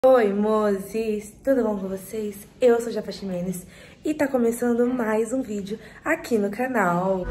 Oi, mozes! Tudo bom com vocês? Eu sou Jaffa Ximenes e tá começando mais um vídeo aqui no canal.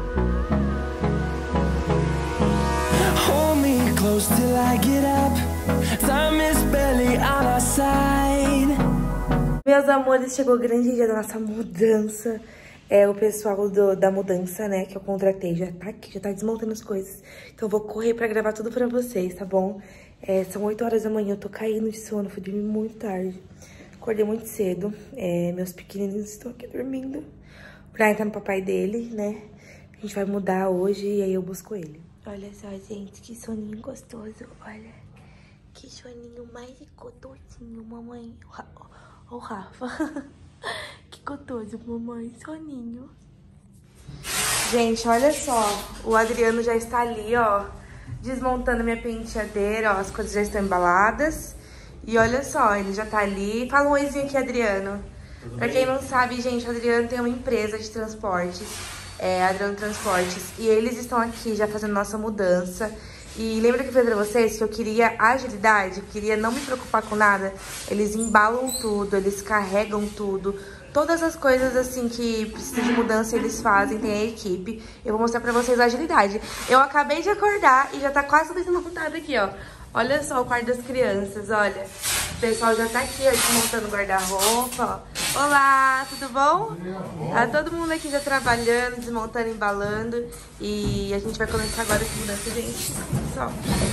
Meus amores, chegou o grande dia da nossa mudança. O pessoal da mudança, né, que eu contratei já tá aqui, já tá desmontando as coisas. Então eu vou correr pra gravar tudo pra vocês, tá bom? São 8 horas da manhã, eu tô caindo de sono, fui dormir muito tarde. Acordei muito cedo, meus pequenininhos estão aqui dormindo. O Brian tá no papai dele, né? A gente vai mudar hoje e aí eu busco ele. Olha só, gente, que soninho gostoso, olha. Que soninho mais gostosinho, mamãe. Ó o Rafa. Que gostoso, mamãe, soninho. Gente, olha só, o Adriano já está ali, ó, desmontando minha penteadeira, ó, as coisas já estão embaladas. E olha só, ele já tá ali. Fala um oizinho aqui, Adriano. Pra quem não sabe, gente, o Adriano tem uma empresa de transportes, Adriano Transportes. E eles estão aqui já fazendo nossa mudança. E lembra que eu falei pra vocês que eu queria agilidade, eu queria não me preocupar com nada? Eles embalam tudo, eles carregam tudo. Todas as coisas, assim, que precisam de mudança, eles fazem, tem a equipe. Eu vou mostrar pra vocês a agilidade. Eu acabei de acordar e já tá quase tudo desmontado aqui, ó. Olha só o quarto das crianças, olha. O pessoal já tá aqui, ó, desmontando o guarda-roupa, ó. Olá, tudo bom? Tá todo mundo aqui já trabalhando, desmontando, embalando. E a gente vai começar agora essa mudança, gente. Só.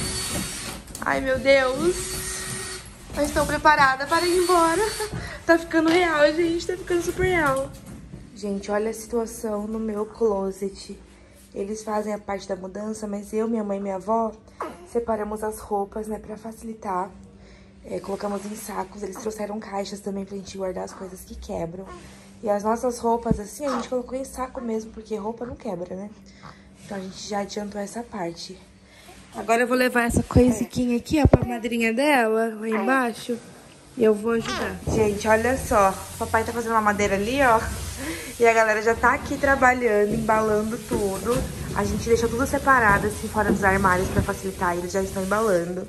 Ai, meu Deus. Eu estou preparada para ir embora. Tá ficando real, gente. Tá ficando super real. Gente, olha a situação no meu closet. Eles fazem a parte da mudança, mas eu, minha mãe e minha avó separamos as roupas, né, pra facilitar. Colocamos em sacos. Eles trouxeram caixas também pra gente guardar as coisas que quebram. E as nossas roupas, assim, a gente colocou em saco mesmo, porque roupa não quebra, né? Então a gente já adiantou essa parte. Agora eu vou levar essa coisinha aqui, ó, pra madrinha dela, lá embaixo. E eu vou ajudar. Gente, olha só. O papai tá fazendo uma madeira ali, ó. E a galera já tá aqui trabalhando, embalando tudo. A gente deixou tudo separado, assim, fora dos armários pra facilitar. Eles já estão embalando.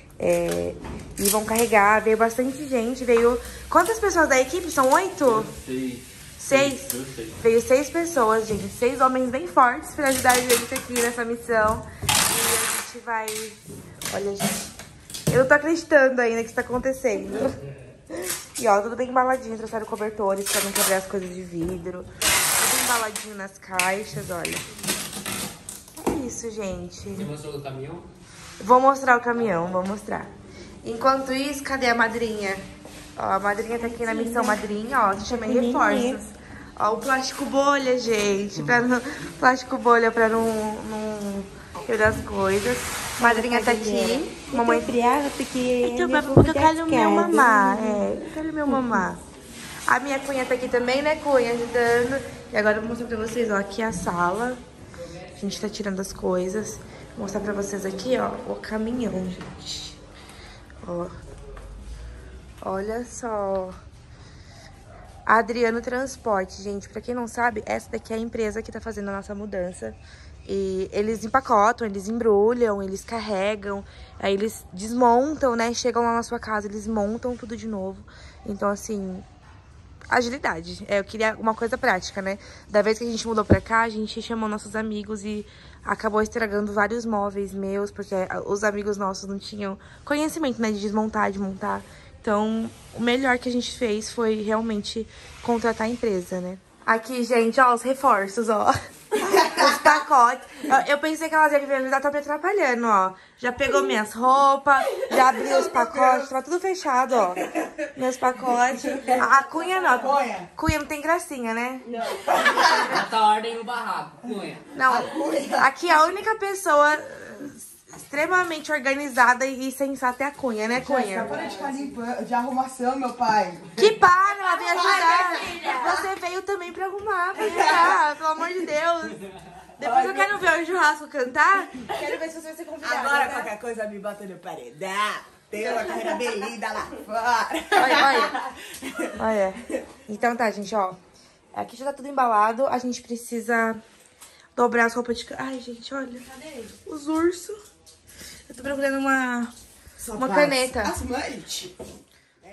E vão carregar. Veio bastante gente. Veio... Quantas pessoas da equipe? São 8? 6. Veio 6 pessoas, gente. 6 homens bem fortes pra ajudar a gente aqui nessa missão. E a gente vai... Olha, gente. Eu não tô acreditando ainda que isso tá acontecendo. E ó, tudo bem embaladinho. Trouxeram cobertores pra não quebrar as coisas de vidro. Tudo embaladinho nas caixas, olha. É isso, gente. Você mostrou o caminhão? Vou mostrar o caminhão, vou mostrar. Enquanto isso, cadê a madrinha? Ó, a madrinha tá aqui na missão madrinha, ó. Se chama reforços. Ó, o plástico bolha, gente. Plástico bolha pra não quebrar as coisas. Madrinha tá aqui. Mamãe brava porque eu quero meu mamá. Eu quero meu mamá. A minha cunha tá aqui também, né, cunha? Ajudando. E agora eu vou mostrar pra vocês, ó. Aqui é a sala. A gente tá tirando as coisas. Vou mostrar pra vocês aqui, ó, o caminhão, gente. Ó. Olha só. Adriano Transporte, gente. Pra quem não sabe, essa daqui é a empresa que tá fazendo a nossa mudança. E eles empacotam, eles embrulham, eles carregam, aí eles desmontam, né? Chegam lá na sua casa, eles montam tudo de novo. Então, assim, agilidade. Eu queria uma coisa prática, né? Da vez que a gente mudou pra cá, a gente chamou nossos amigos e acabou estragando vários móveis meus, porque os amigos nossos não tinham conhecimento, né? De desmontar, de montar. Então, o melhor que a gente fez foi realmente contratar a empresa, né? Aqui, gente, ó, os reforços, ó. Os pacotes. Eu pensei que elas iam me ajudar, tá me atrapalhando, ó. Já pegou minhas roupas, já abriu os pacotes, tá tudo fechado, ó. Meus pacotes. A Cunha não. Cunha não tem gracinha, né? Não. Bota ordem no barraco, Cunha. Não, aqui a única pessoa extremamente organizada e sensata é a Cunha, né, Cunha? Para de ficar limpando, de arrumação, meu pai. Que para, ela veio ajudar. Você veio também pra arrumar, pra ajudar, pelo amor de Deus. Depois eu quero ver o churrasco cantar. Quero ver se você vai ser convidada. Agora qualquer coisa me bota no paredão. Tem uma carreira bem linda lá fora. Olha. Então tá, gente, ó. Aqui já tá tudo embalado. A gente precisa dobrar as roupas de... Ai, gente, olha. Cadê os ursos? Eu tô procurando uma caneta. Asmante.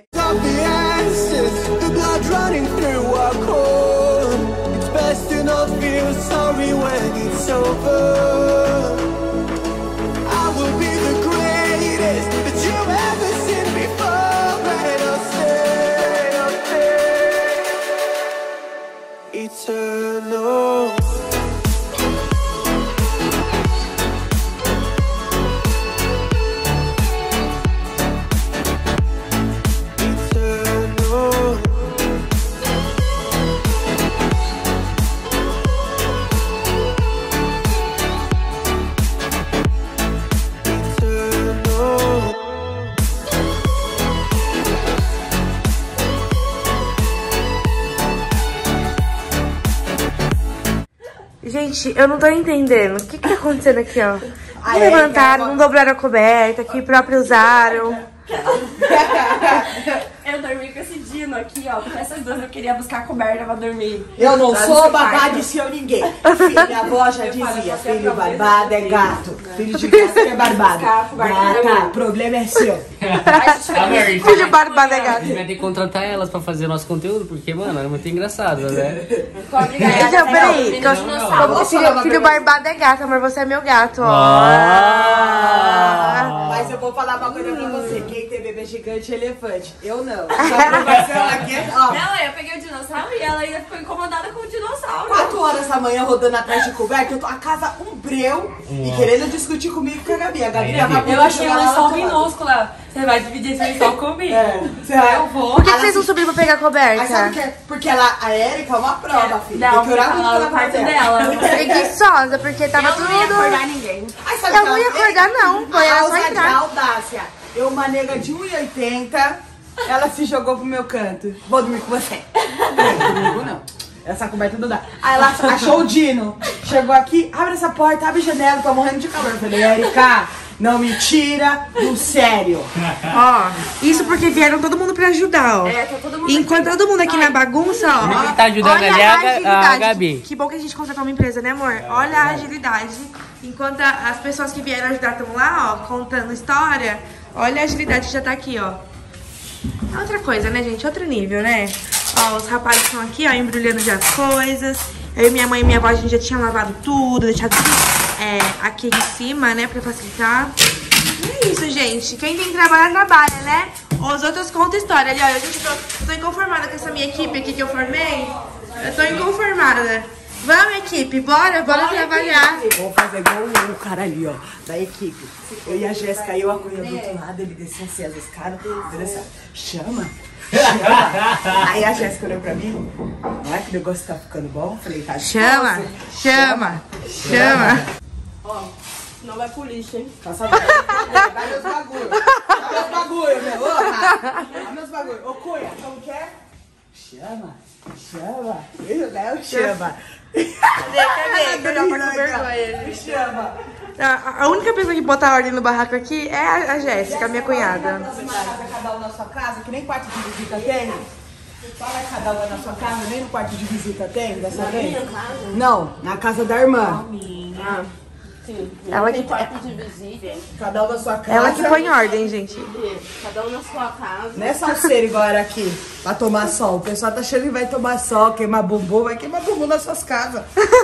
over. I will be the greatest that you ever seen before, and I'll stay eternal. Gente, eu não tô entendendo. O que tá acontecendo aqui, ó? Não levantaram, não dobraram a coberta, que próprio usaram. Eu dormi com esse Dino aqui, ó, porque essas duas eu queria buscar a coberta pra dormir. Eu não sou babá de seu ninguém. Minha avó já dizia, filho barbado é gato. Filho de gato é barbado. Gata, o problema é seu. Filho barbado é gato. A gente vai ter que contratar elas pra fazer nosso conteúdo, porque, mano, é muito engraçado, né? Então, peraí. Filho barbado é gato, amor. Você é meu gato, ó. Mas eu vou falar uma coisa pra você. Quem tem bebê gigante e elefante? Eu não. Essa aprovação aqui é... Ó, Não, eu peguei o dinossauro e ela ainda ficou incomodada com o dinossauro. 4 horas da manhã rodando atrás de coberta, eu tô a casa breu e querendo discutir comigo com a Gabi. A Gabi tava Eu achei um lençol minúscula. Você vai dividir esse lençol comigo. Eu vou. Por que vocês não subiram pra pegar a Mas sabe o coberta? que é? Porque ela, a Erika é uma prova, filha. Não, Tem que orar muito ela pela no quarto dela. dela. Preguiçosa, porque tava Eu não ia acordar tudo... ninguém. Ai, sabe Eu o que não ia ela fez? acordar, não. Foi ela A só ousadia, entrar. a audácia. Eu, uma nega de 1,80, ela se jogou pro meu canto. Vou dormir com você. Não, comigo não. Essa coberta não dá. Aí ela achou o Dino. Chegou aqui, abre essa porta, abre a janela, tô morrendo de calor. Eu falei, Erika, não me tira do sério. Ó, isso porque vieram todo mundo pra ajudar, ó. Tá todo mundo Enquanto todo mundo aqui na bagunça, ó. Quem tá ajudando olha ali é a a agilidade. Gabi. Que bom que a gente contratou uma empresa, né, amor? Olha a agilidade. Enquanto as pessoas que vieram ajudar estão lá, ó, contando história, olha a agilidade que já tá aqui, ó. É outra coisa, né, gente? Outro nível, né? Ó, os rapazes estão aqui, ó, embrulhando já as coisas. Eu e minha mãe e minha avó, a gente já tinha lavado tudo, deixado tudo aqui em cima, né, pra facilitar. E é isso, gente. Quem tem que trabalhar, trabalha, né? Os outros contam história. Ali, ó, gente, eu tô inconformada com essa minha equipe aqui que eu formei. Eu tô inconformada. Vamos, equipe, bora trabalhar. Vamos fazer igual o cara ali, ó, da equipe. Eu e a Jéssica, eu acolhendo do outro lado, ele desceu assim, as escadas, assim, chama. Aí a Jéssica olhou pra mim, olha que o negócio tá ficando bom. Eu falei, tá Chama. Ó, não vai pro lixo, hein? Tá sabendo? Dá meus bagulho. Dá meus bagulho, meu. Dá meus bagulho. Ô, Cunha, como que é? Chama. Isso, né? Chama. Cadê? Que eu já tô com vergonha. Chama. A única pessoa que bota ordem no barraco aqui é a Jéssica, a minha cunhada. Cada um na sua casa, que nem quarto de visita tem. Fala cada uma na sua casa, nem no quarto de visita tem, dessa vez? Não, na casa da irmã. Sim. Ela Tem que- quarto de visita. Cada um na sua casa. Ela que põe ordem, gente. Cada um na sua casa. Não é salseiro igual era aqui, pra tomar sol. O pessoal tá achando que vai tomar sol, queimar bumbum, vai queimar bumbum nas suas casas.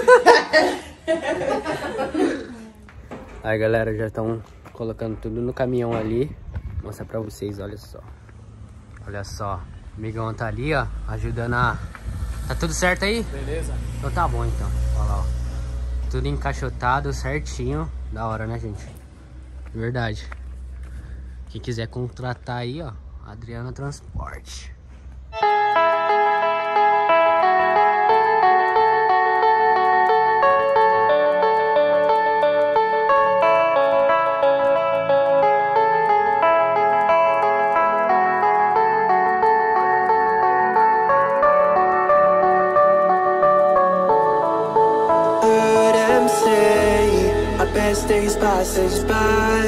Aí, galera, já estão colocando tudo no caminhão ali. Vou mostrar pra vocês, olha só. Olha só. O amigão tá ali, ó, ajudando a... Tá tudo certo aí? Beleza. Então tá bom, então. Olha lá, ó. Tudo encaixotado, certinho. Da hora, né, gente? Verdade. Quem quiser contratar aí, ó, Adriana Transporte. Heard them say our best days pass us by,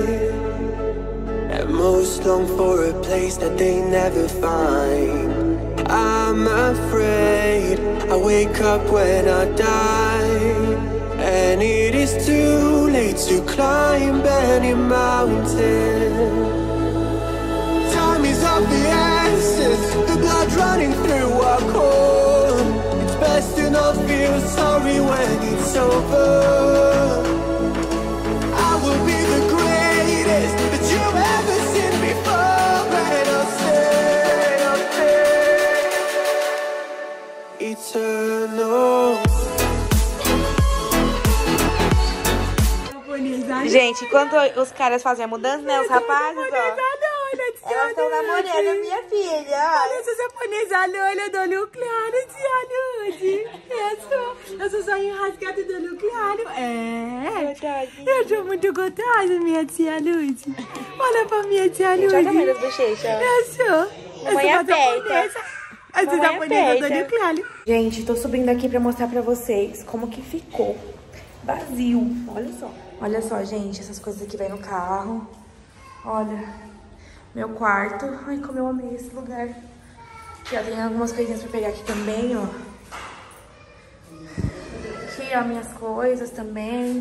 and most long for a place that they never find. I'm afraid I wake up when I die, and it is too late to climb any mountain. Time is of the essence, the blood running through our core. It's best to not feel sorry when it's over. gente, enquanto os caras fazem a mudança, né? Os rapazes, ó. Elas estão namorando, minha filha. Olha essa japonesa, olha do olho claro, essa só enrascada do olho claro. É. Eu tô muito gostosa, minha tia Luz. Olha pra minha tia Luz. Olha o tamanho das bochechas. Mamãe aperta. Essa japonesa do olho claro. Gente, tô subindo aqui pra mostrar pra vocês como que ficou vazio. Olha só. Olha só, gente, essas coisas aqui vai no carro. Olha. Meu quarto. Ai, como eu amei esse lugar. Aqui, ó, tem algumas coisinhas pra pegar aqui também, ó. Aqui, ó, minhas coisas também.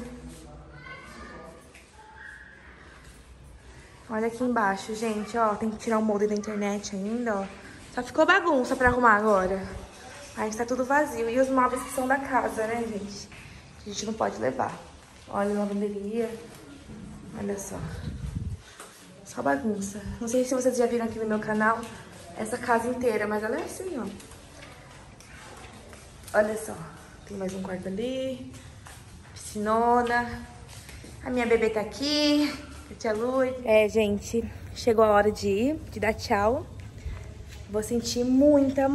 Olha aqui embaixo, gente, ó. Tem que tirar o molde da internet ainda, ó. Só ficou bagunça pra arrumar agora. Aí está tudo vazio. E os móveis que são da casa, né, gente? A gente não pode levar. Olha a lavanderia. Olha só. Só bagunça. Não sei se vocês já viram aqui no meu canal essa casa inteira, mas ela é assim, ó. Olha só. Tem mais um quarto ali. Piscinona. A minha bebê tá aqui. A tia Luz. É, gente. Chegou a hora de ir, de dar tchau. Vou sentir muita,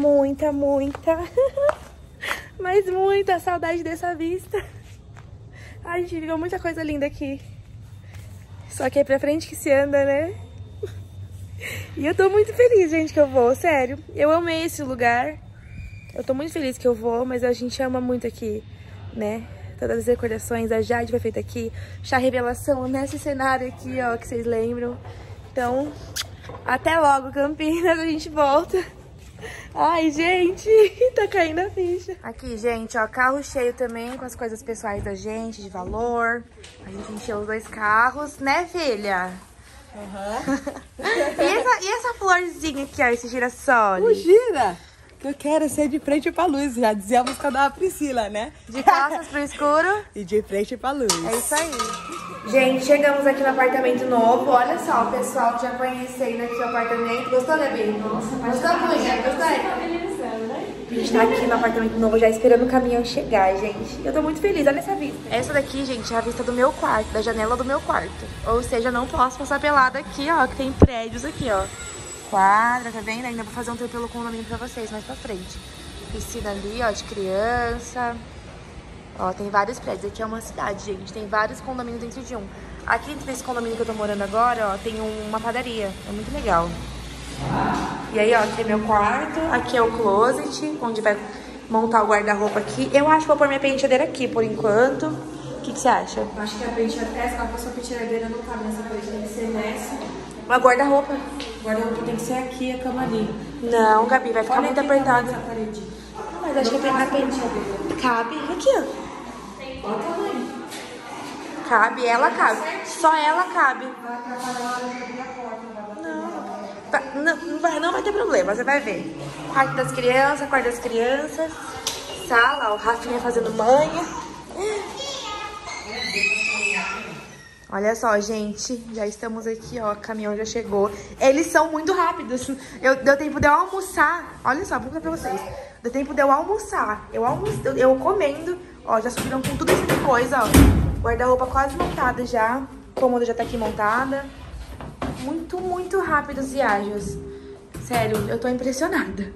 mas muita saudade dessa vista. Ai, a gente viveu muita coisa linda aqui. Só que é pra frente que se anda, né? E eu tô muito feliz, gente, que eu vou, sério. Eu amei esse lugar. Eu tô muito feliz que eu vou, mas a gente ama muito aqui, né? Todas as decorações, a Jade foi feita aqui. Chá Revelação nesse cenário aqui, ó, que vocês lembram. Então, até logo, Campinas, a gente volta. Ai, gente, tá caindo a ficha. Aqui, gente, ó, carro cheio também com as coisas pessoais da gente, de valor. A gente encheu os 2 carros, né, filha? E essa florzinha aqui, ó, esse girassol? O gira, que eu quero ser de frente pra luz. Já dizia a música da Priscila, né? De costas pro escuro. E de frente pra luz. É isso aí. Gente, chegamos aqui no apartamento novo. Olha só, o pessoal já conhecendo aqui o apartamento. Gostou, Gabi? Nossa, gostou, Cunha? Gostou? A gente tá aqui no apartamento novo já esperando o caminhão chegar, gente. Eu tô muito feliz, olha essa vista. Essa daqui, gente, é a vista do meu quarto, da janela do meu quarto. Ou seja, não posso passar pelada aqui, ó, que tem prédios aqui, ó. Quadra, tá vendo? Ainda vou fazer um tour pelo condomínio pra vocês mais pra frente. Piscina ali, ó, de criança. Ó, tem vários prédios. Aqui é uma cidade, gente. Tem vários condomínios dentro de um. Aqui dentro desse condomínio que eu tô morando agora, ó, tem uma padaria. É muito legal. E aí, ó, aqui é meu quarto. Aqui é o closet, onde vai montar o guarda-roupa aqui. Eu acho que vou pôr minha penteadeira aqui, por enquanto. O que você acha? Eu acho que a penteadeira, a sua penteadeira não cabe nessa parede, tem que ser nessa. Uma guarda-roupa. O guarda-roupa tem que ser aqui, a cama ali. Não, Gabi, vai ficar muito apertado. Essa parede. Mas acho que a penteadeira cabe aqui, ó. Olha o tamanho. Cabe, ela cabe. Só ela cabe. Não vai ter problema, você vai ver. Quarto das crianças, sala, ó, o Rafinha fazendo manha. Olha só, gente, já estamos aqui, ó, o caminhão já chegou. Eles são muito rápidos. Deu tempo de eu almoçar. Olha só, vou contar pra vocês. Deu tempo de eu almoçar. Eu comendo, ó, já subiram com tudo isso de coisa, ó. Guarda-roupa quase montada já. Cômoda já tá aqui montada. Muito rápidos e ágeis. Sério, eu tô impressionada.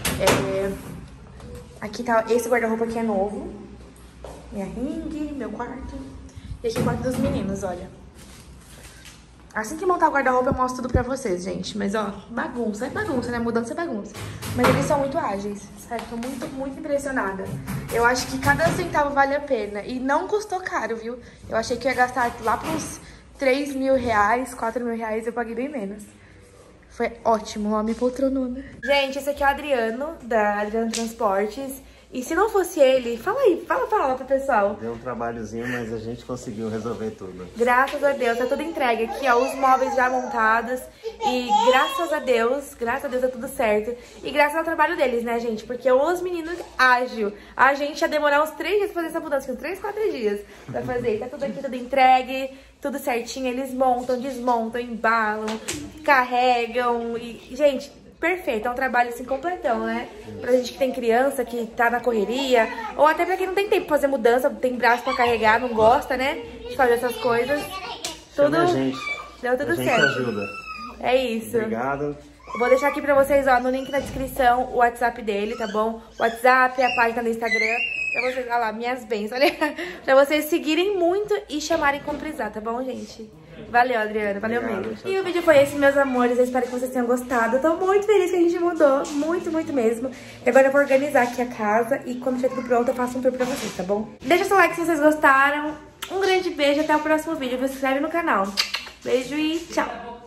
Aqui tá, esse guarda-roupa aqui é novo. Minha ringue, meu quarto. E aqui é o quarto dos meninos, olha. Assim que montar o guarda-roupa eu mostro tudo pra vocês, gente. Mas, ó, bagunça. É bagunça, né? Mudança é bagunça. Mas eles são muito ágeis, sério. Tô muito impressionada. Eu acho que cada centavo vale a pena. E não custou caro, viu? Eu achei que ia gastar lá pra uns 3 mil reais, 4 mil reais. Eu paguei bem menos. Foi ótimo, ó, minha poltronona. Gente, esse aqui é o Adriano, da Adriano Transportes. E se não fosse ele, fala aí, fala pro pessoal. Deu um trabalhozinho, mas a gente conseguiu resolver tudo. Graças a Deus, tá tudo entregue aqui, ó, os móveis já montados. E graças a Deus tá tudo certo. E graças ao trabalho deles, né, gente? Porque os meninos ágil. A gente ia demorar uns 3 dias pra fazer essa mudança, uns 3, 4 dias pra fazer. E tá tudo aqui, tudo entregue, tudo certinho. Eles montam, desmontam, embalam, carregam. E, gente, perfeito, é um trabalho assim completão, né? Pra gente que tem criança, que tá na correria, ou até pra quem não tem tempo pra fazer mudança, tem braço pra carregar, não gosta, né? De fazer essas coisas. Chama a gente. Deu tudo a gente certo. ajuda. É isso. Obrigado. Vou deixar aqui pra vocês, ó, no link na descrição, o WhatsApp dele, tá bom? O WhatsApp, a página do Instagram, pra vocês, olha lá, minhas bens, olha, pra vocês seguirem muito e chamarem como precisar, tá bom, gente? Valeu, Adriana, valeu mesmo. E o vídeo foi esse, meus amores, eu espero que vocês tenham gostado. Eu tô muito feliz que a gente mudou, muito, muito mesmo. E agora eu vou organizar aqui a casa e quando estiver tudo pronto eu faço um tour pra vocês, tá bom? Deixa seu like se vocês gostaram, um grande beijo, até o próximo vídeo, se inscreve no canal. Beijo e tchau!